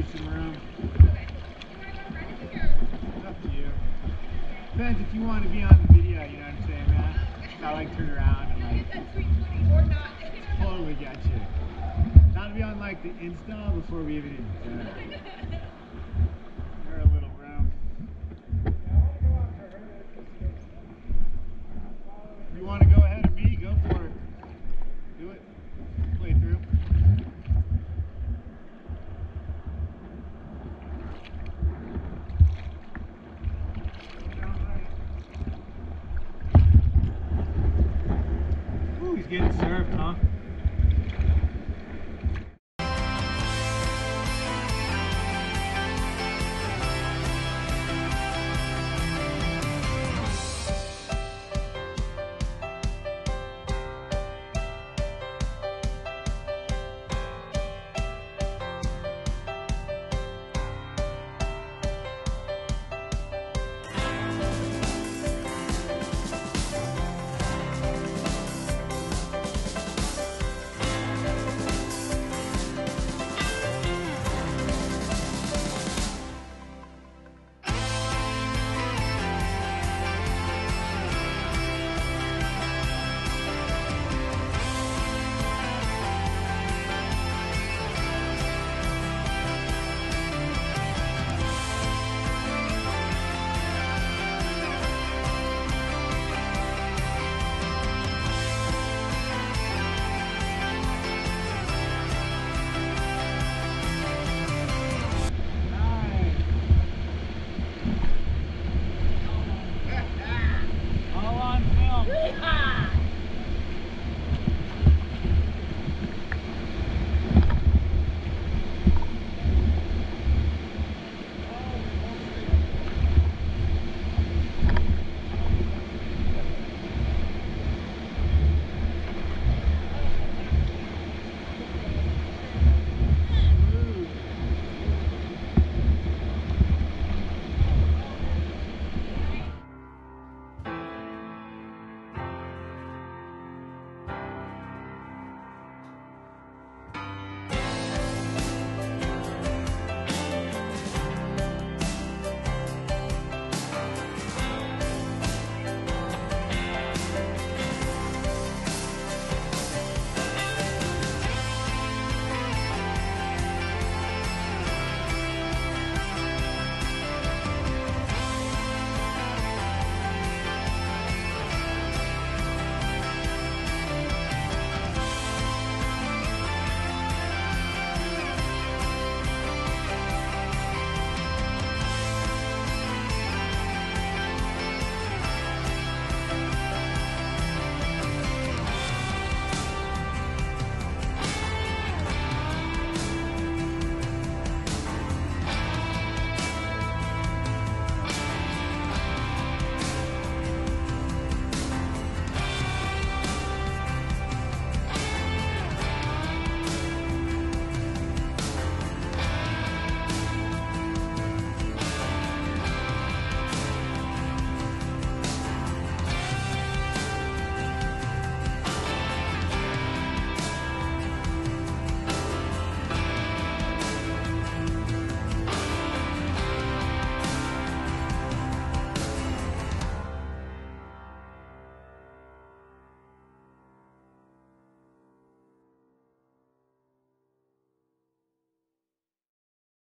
you some room. It's up to you. Depends if you want to be on the video, you know what I'm saying, man? Not like turn around and like totally get you. Not to be on like the install before we even You're a little room. You want to go ahead of me? Go for it. Do it. Play through. Ooh, he's getting served, huh?